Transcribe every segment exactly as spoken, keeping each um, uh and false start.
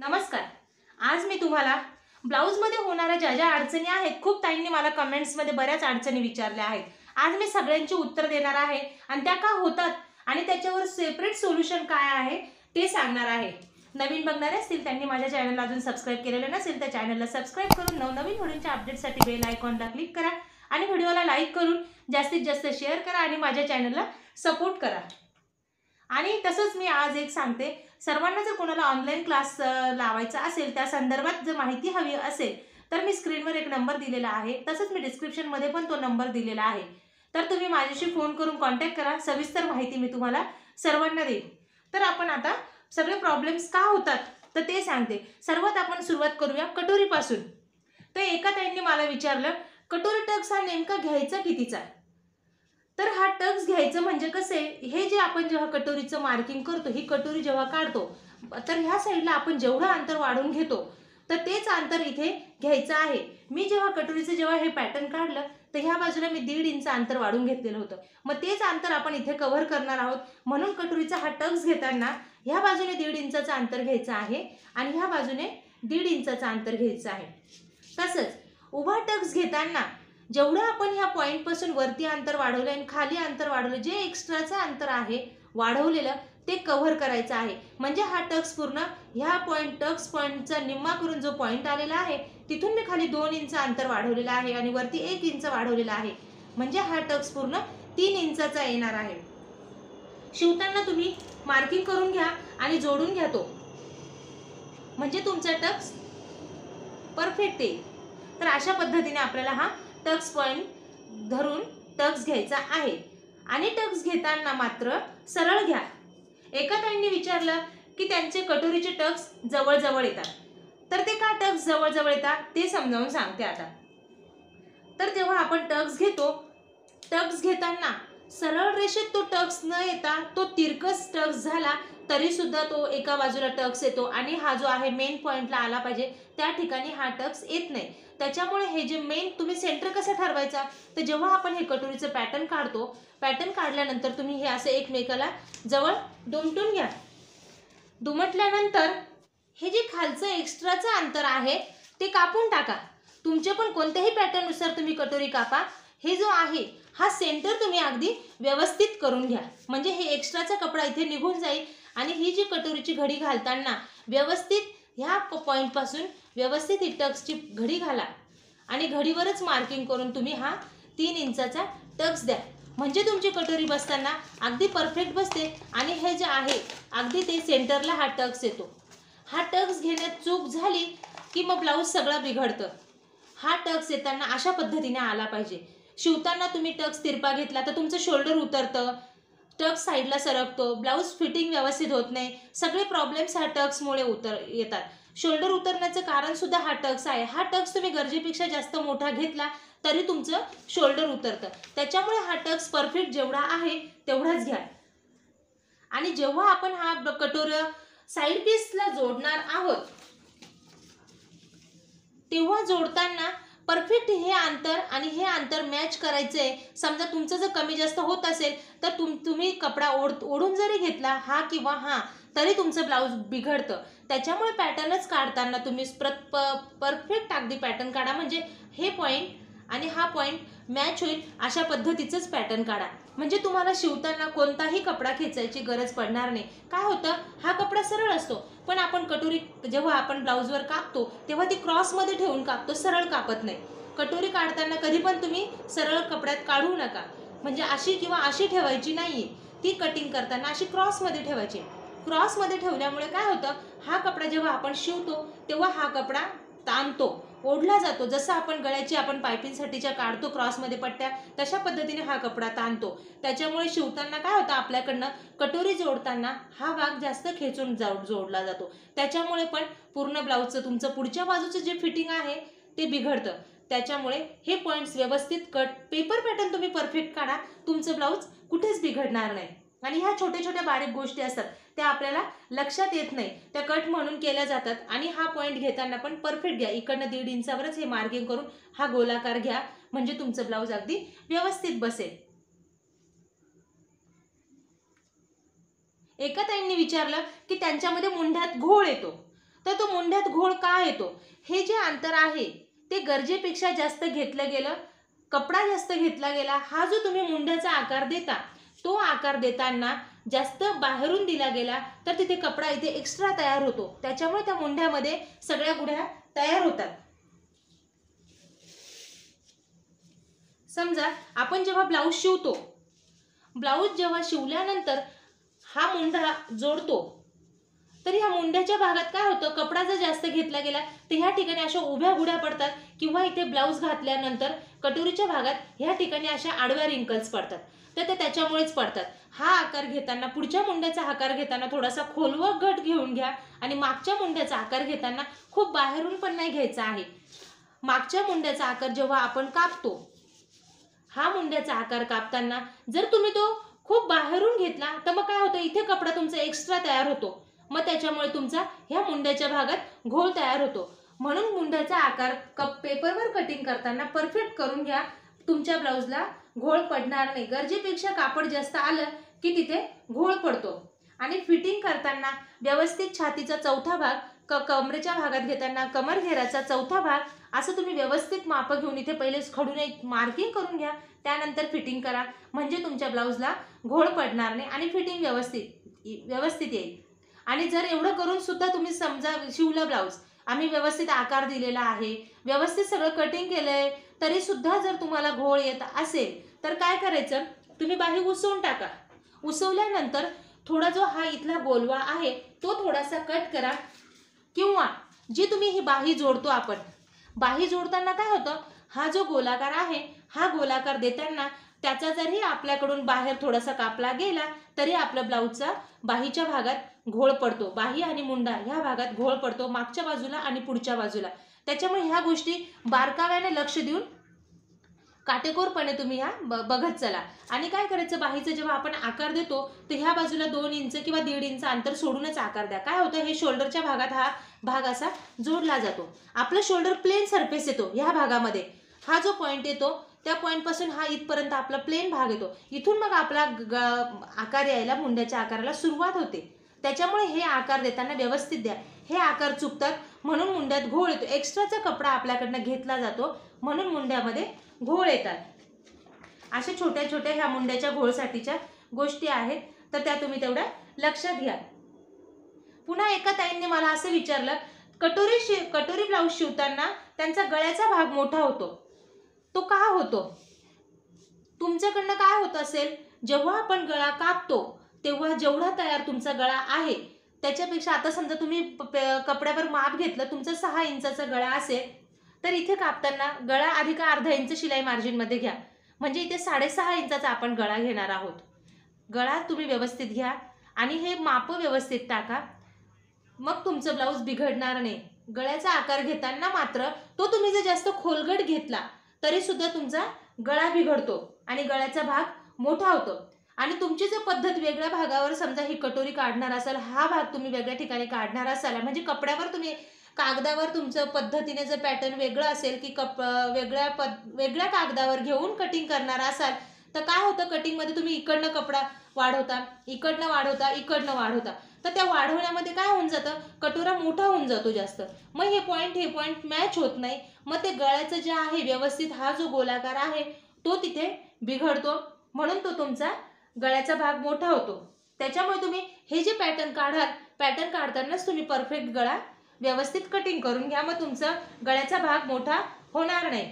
नमस्कार. आज मी तुम्हाला ब्लाऊजमध्ये होणाऱ्या ज्या ज्या अडचणी आहेत, खूप ताईंनी मला कमेंट्समध्ये बऱ्याच अडचणी विचारल्या आहेत. आज मी सगळ्यांची उत्तर देणार आहे आणि त्या का होतात आणि त्याच्यावर सेपरेट सोल्युशन काय आहे ते सांगणार आहे. नवीन बघणारे असतील त्यांनी माझ्या चॅनलला अजून सबस्क्राइब केलेलं नसेल तर चॅनलला सबस्क्राइब करून नवनवीन व्हिडिओच्या अपडेटसाठी बेल आयकॉनला क्लिक करा आणि व्हिडिओला लाईक करून जास्तीत जास्त शेअर करा आणि माझ्या चॅनलला सपोर्ट करा. आणि तसंच मी आज एक सांगते, सर्वांना जर कोणाला ऑनलाईन क्लास लावायचा असेल, त्या संदर्भात जर माहिती हवी असेल तर मी स्क्रीनवर एक नंबर दिलेला आहे, तसंच मी डिस्क्रिप्शनमध्ये पण तो नंबर दिलेला आहे. तर तुम्ही माझ्याशी फोन करून कॉन्टॅक्ट करा, सविस्तर माहिती मी तुम्हाला सर्वांना देईन. तर आपण आता सगळे प्रॉब्लेम्स का होतात तर ते सांगते. सर्वात आपण सुरुवात करूया कटोरीपासून. तर एका ताईंनी मला विचारलं, कटोरी टक्स हा नेमका घ्यायचा कितीचा? तर हा टक्स घ्यायचं म्हणजे कसे, हे जे आपण जेव्हा कटोरीचं मार्किंग करतो, ही कटोरी जेव्हा काढतो तर ह्या साईडला आपण जेवढं अंतर वाढून घेतो तर तेच अंतर इथे घ्यायचं आहे. मी जेव्हा कटोरीचं जेव्हा हे पॅटर्न काढलं तर ह्या बाजूला मी दीड इंच अंतर वाढून घेतलेलं होतं. मग तेच अंतर आपण इथे कव्हर करणार आहोत. म्हणून कटोरीचा हा टक्स घेताना ह्या बाजूने दीड इंचाचं अंतर घ्यायचं आहे आणि ह्या बाजूने दीड इंचाचं अंतर घ्यायचं आहे. तसंच उभा टक्स घेताना जेवढं आपण ह्या पॉईंटपासून वरती अंतर वाढवलं आणि खाली अंतर वाढवलं, जे एक्स्ट्राचं अंतर आहे वाढवलेलं ते कव्हर करायचं आहे. म्हणजे हा टक्स पूर्ण ह्या पॉईंट टक्स पॉईंटचा निम्मा करून जो पॉईंट आलेला आहे तिथून मी खाली दोन इंच अंतर वाढवलेलं आहे आणि वरती एक इंच वाढवलेलं आहे. म्हणजे हा टक्स पूर्ण तीन इंचाचा येणार आहे. शिवताना तुम्ही मार्किंग करून घ्या आणि जोडून घ्या तो, म्हणजे तुमचा टक्स परफेक्ट येईल. तर अशा पद्धतीने आपल्याला हा टक्स पॉईंट धरून टक्स घ्यायचा आहे. आणि टक्स घेताना मात्र सरळ घ्या. एका ताईंनी विचारलं की त्यांचे कटोरीचे टक्स जवळ जवळ येतात, तर ते का टक्स जवळ जवळ येतात ते समजावून सांगते आता. तर जेव्हा आपण टक्स घेतो, टक्स घेताना सरळ रेषेत तो टक्स न येता तो तिरकस टक्स झाला तरी सुद्धा तो एका बाजूला टक्स येतो आणि हा जो आहे मेन पॉइंटला आला पाहिजे त्या ठिकाणी हा टक्स येत नाही. त्याच्यामुळे हे जे मेन तुम्ही सेंटर कसं ठरवायचा, तर जेव्हा आपण हे कटोरीचं पॅटर्न काढतो, पॅटर्न काढल्यानंतर तुम्ही हे असं एकमेकाला जवळ दुमटून घ्या. दुमटल्यानंतर हे जे खालचं एक्स्ट्राचं अंतर आहे ते कापून टाका. तुमचे पण कोणत्याही पॅटर्ननुसार तुम्ही कटोरी कापा. हे जो आहे हा सेंटर तुम्ही अगदी व्यवस्थित करून घ्या, म्हणजे हे एक्स्ट्राचा कपडा इथे निघून जाईल आणि ही जी कटोरीची घडी घालताना व्यवस्थित ह्या पॉईंटपासून व्यवस्थित ही टक्सची घडी घाला आणि घडीवरच मार्किंग करून तुम्ही हा तीन इंचाचा टक्स द्या, म्हणजे तुमची कटोरी बसताना अगदी परफेक्ट बसते आणि हे जे आहे अगदी ते सेंटरला हा टक्स येतो. हा टक्स घेण्यात चूक झाली की मग ब्लाऊज सगळं बिघडतं. हा टक्स येताना अशा पद्धतीने आला पाहिजे. शिवताना तुम्ही टक्स तिरपा घेतला तर तुमचं शोल्डर उतरतं, टक्स साईडला सरकतो, ब्लाऊज फिटिंग व्यवस्थित होत नाही. सगळे प्रॉब्लेम्स हा टक्समुळे उतर येतात. शोल्डर उतरण्याचं कारण सुद्धा हा टक्स आहे. हा टक्स तुम्ही गरजेपेक्षा जास्त मोठा घेतला तरी तुमचं शोल्डर उतरतं. त्याच्यामुळे हा टक्स परफेक्ट जेवढा आहे तेवढाच घ्या. आणि जेव्हा आपण हा कटोरी साईड पीसला जोडणार आहोत तेव्हा जोडताना परफेक्ट हे अंतर आणि हे अंतर मॅच करायचंय. समजा तुमचं जर कमी जास्त होत असेल तर तुम तुम्ही कपडा ओढ ओढून जरी घेतला हा किंवा हा तरी तुमचं ब्लाऊज बिघडतं. त्याच्यामुळे पॅटर्नच काढताना तुम्ही परफेक्ट अगदी पॅटर्न काढा, म्हणजे हे पॉईंट आणि हा पॉईंट मॅच होईल अशा पद्धतीचंच पॅटर्न काढा, म्हणजे तुम्हाला शिवताना कोणताही कपडा खेचायची गरज पडणार नाही. काय होतं, हा कपडा सरळ असतो पण आपण कटोरी जेव्हा आपण ब्लाऊजवर कापतो तेव्हा ती क्रॉसमध्ये ठेवून कापतो, सरळ कापत नाही. कटोरी काढताना कधी पण तुम्ही सरळ कपड्यात काढू नका, म्हणजे अशी किंवा अशी ठेवायची नाहीये. ती कटिंग करताना अशी क्रॉसमध्ये ठेवायची. क्रॉसमध्ये ठेवल्यामुळे काय होतं, हा कपडा जेव्हा आपण शिवतो तेव्हा हा कपडा ताणतो, ओढला जातो. जसं आपण गळ्याची आपण पायपिंगसाठीच्या काढतो क्रॉसमध्ये पट्ट्या, तशा पद्धतीने हा कपडा ताणतो. त्याच्यामुळे शिवताना काय होतं, आपल्याकडनं कटोरी जोडताना हा भाग जास्त खेचून जोडला जातो. त्याच्यामुळे पण पूर्ण ब्लाऊजचं तुमचं पुढच्या बाजूचं जे फिटिंग आहे ते बिघडतं. त्याच्यामुळे हे पॉईंट्स व्यवस्थित कट पेपर पॅटर्न तुम्ही परफेक्ट काढा, तुमचं ब्लाऊज कुठेच बिघडणार नाही. आणि ह्या छोट्या छोट्या बारीक गोष्टी असतात त्या आपल्याला लक्षात येत नाही, त्या कट म्हणून केल्या जातात. आणि हा पॉईंट घेताना पण परफेक्ट घ्या. इकडनं दीड इंचावरच हे मार्किंग करून हा गोलाकार घ्या, म्हणजे तुमचं ब्लाऊज अगदी व्यवस्थित बसेल. एका ताईंनी विचारलं की त्यांच्यामध्ये मुंढ्यात घोळ येतो, तर तो मुंड्यात घोळ का येतो? हे जे अंतर आहे ते गरजेपेक्षा जास्त घेतलं गेलं, कपडा जास्त घेतला गेला. हा जो तुम्ही मुंड्याचा आकार देता तो आकार देताना जास्त बाहेरून दिला गेला तर तिथे कपडा इथे एक्स्ट्रा तयार होतो, त्याच्यामुळे त्या मुंड्यामध्ये सगळ्या गुढ्या तयार होतात. समजा आपण जेव्हा ब्लाऊज शिवतो, ब्लाऊज जेव्हा शिवल्यानंतर हा मुंडा जोडतो, तर ह्या मुंड्याच्या भागात काय होतं, कपडा जर जास्त घेतला गेला तर ह्या ठिकाणी अशा उभ्या गुढ्या पडतात, किंवा इथे ब्लाऊज घातल्यानंतर कटोरीच्या भागात ह्या ठिकाणी अशा आडव्या रिंकल्स पडतात. तर ते त्याच्यामुळेच पडतात. हा आकार घेताना, पुढच्या मुंड्याचा आकार घेताना थोडासा खोलवर घट घेऊन घ्या, आणि मागच्या मुंड्याचा आकार घेताना खूप बाहेरून पण नाही घ्यायचा आहे. मागच्या मुंड्याचा आकार जेव्हा आपण कापतो, हा मुंड्याचा आकार कापताना जर तुम्ही तो खूप बाहेरून घेतला तर मग काय होतं, इथे कपडा तुमचा एक्स्ट्रा तयार होतो, मग त्याच्यामुळे तुमचा ह्या मुंड्याच्या भागात घोळ तयार होतो. म्हणून मुंड्याचा आकार कप पेपरवर कटिंग करताना परफेक्ट करून घ्या, तुमच्या ब्लाऊजला घोळ पडणार नाही. गरजेपेक्षा कापड जास्त आलं की तिथे घोळ पडतो. आणि फिटिंग करताना व्यवस्थित छातीचा चौथा भाग, क कमरेच्या भागात घेताना कमर घेराचा चौथा भाग, असं तुम्ही व्यवस्थित माप घेऊन इथे पहिले खडून एक मार्किंग करून घ्या, त्यानंतर फिटिंग करा, म्हणजे तुमच्या ब्लाऊजला घोळ पडणार नाही आणि फिटिंग व्यवस्थित व्यवस्थित येईल. आणि जर एवढं करून सुद्धा तुम्ही समजा शिवलं ब्लाऊज, आम्ही व्यवस्थित आकार दिलेला आहे, व्यवस्थित सगळं कटिंग केलंय, तरी सुद्धा जर तुम्हाला घोळ येत असेल तर काय करायचं, तुम्ही बाही उसवून टाका. उसवल्यानंतर थोडा जो हा इथला गोलवा आहे तो थोडासा कट करा, किंवा जी तुम्ही ही बाही जोडतो आपण, बाही जोडताना काय होतं, हा जो गोलाकार आहे हा गोलाकार देताना त्याचा जरी आपल्याकडून बाहेर थोडासा कापला गेला तरी आपल्या ब्लाऊजचा बाहीच्या भागात घोळ पडतो, बाही आणि मुंडा ह्या भागात घोळ पडतो, मागच्या बाजूला आणि पुढच्या बाजूला. त्याच्यामुळे ह्या गोष्टी बारकाव्याने लक्ष देऊन काटेकोरपणे तुम्ही ह्या बघत चला. आणि काय करायचं, बाहीचं जेव्हा आपण आकार देतो तर ह्या बाजूला दोन इंच किंवा दीड इंच अंतर सोडूनच आकार द्या. काय होतं, हे शोल्डरच्या भागात हा भाग असा जोडला जातो, आपलं शोल्डर प्लेन सरफेस येतो, ह्या भागामध्ये हा जो पॉईंट येतो त्या पॉईंट पासून हा इथपर्यंत आपला प्लेन भाग येतो, इथून मग आपला आकार यायला, मुंड्याच्या आकाराला सुरुवात होते. त्याच्यामुळे हे आकार देताना व्यवस्थित द्या. हे आकार चुकतात म्हणून मुंड्यात घोळ येतो, एक्स्ट्राचा कपडा आपल्याकडनं घेतला जातो म्हणून मुंड्यामध्ये घोळ येतात. अशा छोट्या छोट्या ह्या मुंड्याच्या घोळसाठीच्या गोष्टी आहेत, तर त्या तुम्ही तेवढ्या लक्षात घ्या. पुन्हा एका ताईंनी मला असं विचारलं, कटोरी शि कटोरी ब्लाऊज शिवताना त्यांचा गळ्याचा भाग मोठा होतो, तो का होतो? तुमच्याकडनं काय होत असेल, जेव्हा आपण गळा कापतो तेव्हा जेवढा तयार तुमचा गळा आहे त्याच्यापेक्षा, आता समजा तुम्ही कपड्यावर माप घेतलं, तुमचा सहा इंचाचा गळा असेल तर इथे कापताना गळा अधिक अर्धा इंच शिलाई मार्जिन मध्ये घ्या, म्हणजे इथे साडेसहा इंचाचा आपण गळा घेणार आहोत. गळा तुम्ही व्यवस्थित घ्या आणि हे माप व्यवस्थित टाका, मग तुमचं ब्लाऊज बिघडणार नाही. गळ्याचा आकार घेताना मात्र तो तुम्ही जर जास्त खोलगट घेतला तरी सुद्धा तुमचा गळा बिघडतो आणि गळ्याचा भाग मोठा होतो. आणि तुमची जर पद्धत वेगळ्या भागावर, समजा ही कटोरी काढणार असाल, हा भाग तुम्ही वेगळ्या ठिकाणी काढणार असाल, म्हणजे कपड्यावर तुम्ही कागदावर तुमचं पद्धतीने जर पॅटर्न वेगळं असेल की कप वेगळ्या पद वेगळ्या कागदावर घेऊन कटिंग करणार असाल तर काय होतं, कटिंगमध्ये तुम्ही इकडनं कपडा वाढवता, इकडनं वाढवता, इकडनं वाढवता, तर त्या वाढवण्यामध्ये काय होऊन जातं, कटोरा मोठा होऊन जातो जास्त, मग हे पॉईंट हे पॉईंट मॅच होत नाही, मग ते गळ्याचं जे आहे व्यवस्थित हा जो गोलाकार आहे तो तिथे बिघडतो, म्हणून तो तुमचा गळ्याचा भाग मोठा होतो. त्याच्यामुळे तुम्ही हे जे पॅटर्न काढाल, पॅटर्न काढतानाच तुम्ही परफेक्ट गळा व्यवस्थित कटिंग करून घ्या, मग तुमचा गळ्याचा भाग मोठा होणार नाही.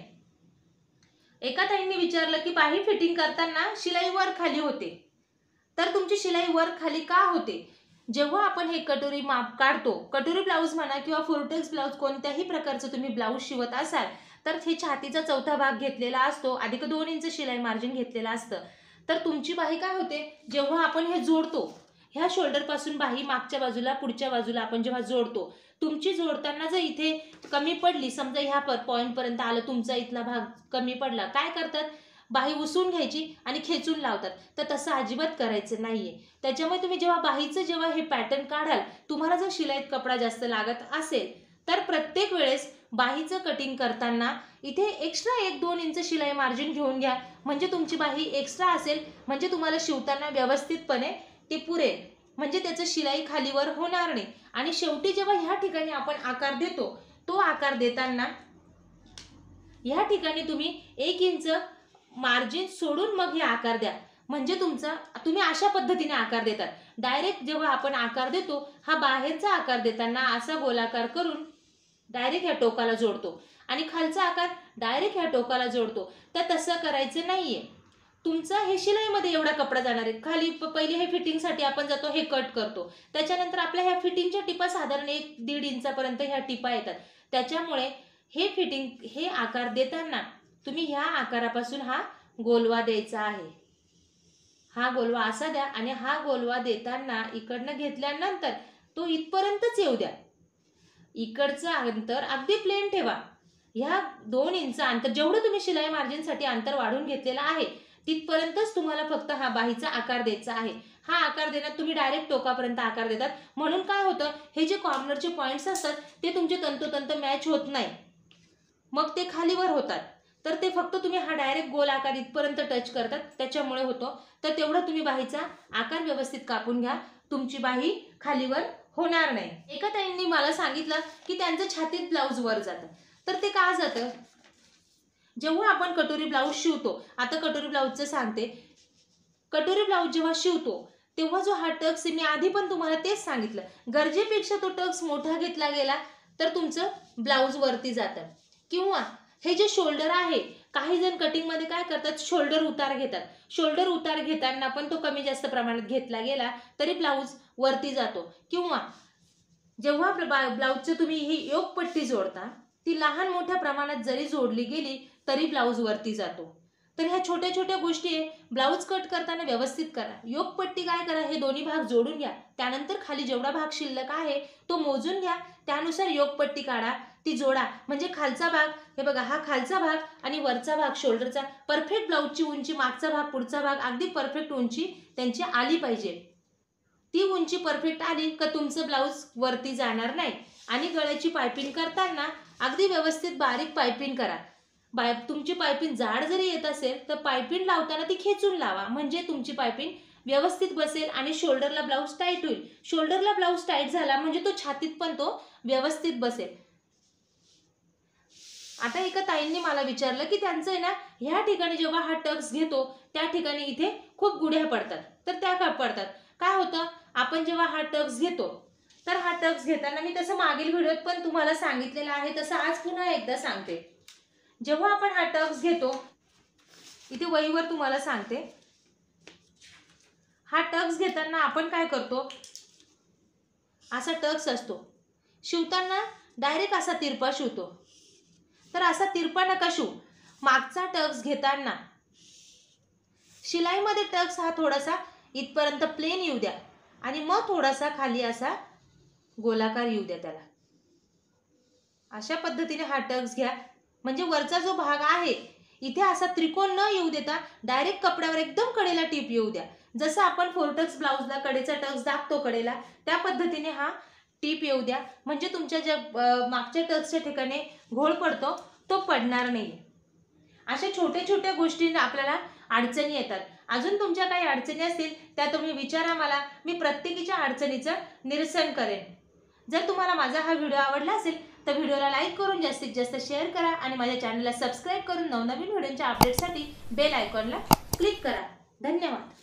एका ताईंनी विचारलं की बाही फिटिंग करताना शिलाई वर खाली होते, तर तुमची शिलाई वर खाली का होते? जेव्हा आपण हे कटोरी माप काढतो, कटोरी ब्लाऊज म्हणा किंवा फोर्टेक्स ब्लाऊज, कोणत्याही प्रकारचं तुम्ही ब्लाऊज शिवत असाल तर हे छातीचा चौथा भाग घेतलेला असतो, अधिक दोन इंच शिलाई मार्जिन घेतलेलं असतं. तर तुमची बाही काय होते, जेव्हा आपण हे जोडतो, ह्या शोल्डर पासून बाही मागच्या बाजूला पुढच्या बाजूला आपण जेव्हा जोडतो, तुमची जोडताना जर इथे कमी पडली, समजा ह्या पॉईंट पर्यंत आलं, तुमचा इथला भाग कमी पडला, काय करतात, बाही उसवून घ्यायची आणि खेचून लावतात. तर तसं अजिबात करायचं नाहीये. त्याच्यामुळे तुम्ही जेव्हा बाहीचं जेव्हा हे पॅटर्न काढाल, तुम्हाला जर शिलाईत कपडा जास्त लागत असेल तर प्रत्येक वेळेस बाहीचं कटिंग करताना इथे एक्स्ट्रा एक दोन इंच शिलाई मार्जिन घेऊन घ्या, म्हणजे तुमची बाही एक्स्ट्रा असेल, म्हणजे तुम्हाला शिवताना व्यवस्थितपणे ती पुरेल. म्हणजे त्याचं शिलाई खालीवर होणार नाही। आणि शेवटी जेव्हा ह्या ठिकाणी आपण आकार देतो, तो आकार देताना ह्या ठिकाणी तुम्ही एक इंच मार्जिन सोडून मग हे आकार द्या, म्हणजे तुमचा तुम्ही अशा पद्धतीने आकार देतात। डायरेक्ट जेव्हा आपण आकार देतो, हा बाहेरचा आकार देताना असा गोलाकार करून डायरेक्ट ह्या टोकाला जोडतो आणि खालचा आकार डायरेक्ट ह्या टोकाला जोडतो, तर तसं करायचं नाहीये। तुमचा हे शिलाईमध्ये एवढा कपडा जाणार आहे। खाली पहिले हे फिटिंगसाठी आपण जातो, हे कट करतो, त्याच्यानंतर आपल्या ह्या फिटिंगच्या टिपा साधारण एक दीड इंचापर्यंत ह्या टिपा येतात। त्याच्यामुळे हे फिटिंग हे आकार देताना तुम्ही ह्या आकारापासून हा गोलवा द्यायचा आहे। हा गोलवा असा द्या आणि हा गोलवा देताना इकडनं घेतल्यानंतर तो इथपर्यंतच येऊ द्या। इकडचं अंतर अगदी प्लेन ठेवा। ह्या दोन इंच अंतर जेवढं तुम्ही शिलाई मार्जिनसाठी अंतर वाढून घेतलेलं आहे तिथपर्यंतच तुम्हाला फक्त हा बाहीचा आकार द्यायचा आहे। हा आकार देण्यात तुम्ही डायरेक्ट टोकापर्यंत आकार देतात, म्हणून काय होतं, हे जे कॉर्नरचे पॉइंट्स असतात ते तुमचे तंतोतंत मॅच होत नाही, मग ते खालीवर होतात। तर ते फक्त तुम्ही हा डायरेक्ट गोल आकार इथपर्यंत टच करतात, त्याच्यामुळे होतो। तर तेवढं तुम्ही बाहीचा आकार व्यवस्थित कापून घ्या, तुमची बाही खालीवर होणार नाही। एका ताईंनी मला सांगितलं की त्यांचं छातीत ब्लाऊज वर जातं, तर ते का जातं? जेव्हा आपण कटोरी ब्लाऊज शिवतो, आता कटोरी ब्लाऊजचं सांगते, कटोरी ब्लाऊज जेव्हा शिवतो तेव्हा जो हा टक्स मी आधी पण तुम्हाला तेच सांगितलं, गरजेपेक्षा तो टक्स मोठा घेतला गेला तर तुमचं ब्लाऊज वरती जातं। किंवा हे जे शोल्डर आहे, काही जण कटिंग मध्ये काय करतात, शोल्डर उतार घेतात, शोल्डर उतार घेताना पण तो कमी जास्त प्रमाणात घेतला गेला तरी ब्लाऊज वरती जातो। किंवा जेव्हा ब्लाऊजचं तुम्ही ही योगपट्टी जोडता, ती लहान मोठ्या प्रमाणात जरी जोडली गेली तरी ब्लाऊज वरती जातो। तर ह्या छोट्या छोट्या गोष्टी आहे, ब्लाऊज कट करताना व्यवस्थित करा। योगपट्टी काय करा, हे दोन्ही भाग जोडून घ्या, त्यानंतर खाली जेवढा भाग शिल्लक आहे तो मोजून घ्या, त्यानुसार योगपट्टी काढा, ती जोडा, म्हणजे खालचा भाग, हे बघा हा खालचा भाग आणि वरचा भाग शोल्डरचा परफेक्ट, ब्लाऊजची उंची, मागचा भाग पुढचा भाग अगदी परफेक्ट उंची त्यांची आली पाहिजे। ती उंची परफेक्ट आली का तुमचं ब्लाऊज वरती जाणार नाही। आणि गळ्याची पायपिंग करताना अगदी व्यवस्थित बारीक पायपिंग करा। बाय तुमची पायपिंग जाड जरी येत असेल तर पायपिंग लावताना ती खेचून लावा, म्हणजे तुमची पायपिंग व्यवस्थित बसेल आणि शोल्डरला ब्लाऊज टाईट होईल। शोल्डरला ब्लाऊज टाईट झाला म्हणजे तो छातीत पण तो व्यवस्थित बसेल। आता एका ताईंनी मला विचारलं की त्यांचं आहे ना, ह्या ठिकाणी जेव्हा हा टक्स घेतो त्या ठिकाणी इथे खूप गुढ्या पडतात, तर त्या का पडतात? काय होतं, आपण जेव्हा हा टक्स घेतो तर हा टक्स घेताना मी तसं मागील व्हिडिओत पण तुम्हाला सांगितलेलं आहे, तसं आज पुन्हा एकदा सांगते। जेव्हा आपण हा टक्स घेतो, इथे वहीवर तुम्हाला सांगते, हा टक्स घेताना आपण काय करतो, असा टक्स असतो, शिवताना डायरेक्ट असा तिरपा शिवतो, तर असा तिरपा नका शिवू। मागचा टक्स घेताना शिलाईमध्ये टक्स हा थोडासा इथपर्यंत प्लेन येऊ द्या आणि मग थोडासा खाली असा गोलाकार येऊ द्या त्याला। अशा पद्धतीने हा टक्स घ्या, म्हणजे वरचा जो भाग आहे इथे असा त्रिकोण न येऊ देता डायरेक्ट कपड्यावर एकदम कडेला टीप येऊ द्या। जसं आपण फोर टक्स ब्लाऊजला कडेचा टक्स दाबतो कडेला, त्या पद्धतीने हा टीप येऊ द्या, म्हणजे तुमच्या ज्या मागच्या टक्सच्या ठिकाणी घोळ पडतो तो पडणार नाही। अशा छोट्या छोट्या गोष्टींना आपल्याला अडचणी येतात। अजून तुमच्या काही अडचणी असतील त्या तुम्ही विचारा मला, मी प्रत्येकीच्या अडचणीचं निरसन करेन। जर तुम्हाला माझा हा व्हिडिओ आवडला असेल तर व्हिडिओला लाईक करून जास्तीत जास्त शेअर करा आणि माझ्या चॅनलला सबस्क्राईब करून नवनवीन व्हिडिओच्या अपडेटसाठी बेल आयकॉनला क्लिक करा। धन्यवाद।